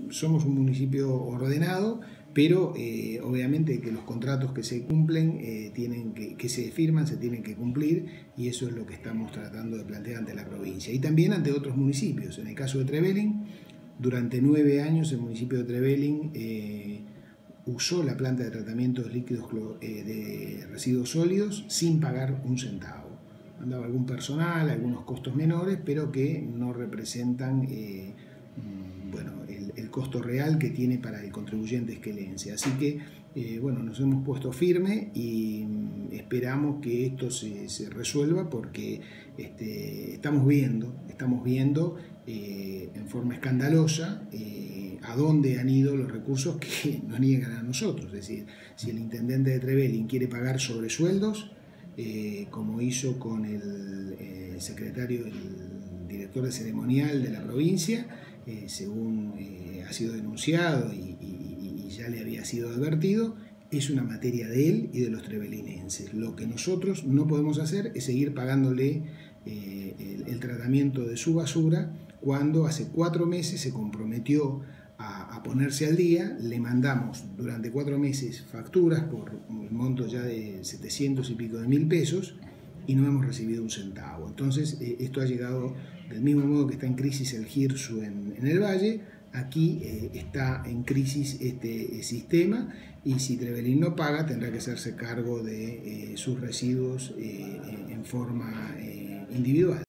somos un municipio ordenado, pero obviamente que los contratos que se cumplen, que se firman, se tienen que cumplir, y eso es lo que estamos tratando de plantear ante la provincia y también ante otros municipios. En el caso de Trevelin, durante 9 años el municipio de Trevelin usó la planta de tratamiento de líquidos de residuos sólidos sin pagar un centavo. Andaba algún personal, algunos costos menores, pero que no representan el costo real que tiene para el contribuyente esquelense. Así que nos hemos puesto firme y esperamos que esto se resuelva, porque estamos viendo en forma escandalosa a dónde han ido los recursos que nos niegan a nosotros. Es decir, si el intendente de Trevelin quiere pagar sobresueldos, como hizo con el secretario, el director de ceremonial de la provincia, según ha sido denunciado y ya le había sido advertido, es una materia de él y de los trevelinenses. Lo que nosotros no podemos hacer es seguir pagándole el tratamiento de su basura, cuando hace 4 meses se comprometió a ponerse al día. Le mandamos durante 4 meses facturas por un monto ya de 700 y pico de mil pesos y no hemos recibido un centavo. Entonces esto ha llegado, del mismo modo que está en crisis el GIRSU en el Valle, aquí está en crisis este sistema, y si Trevelin no paga tendrá que hacerse cargo de sus residuos en forma individual.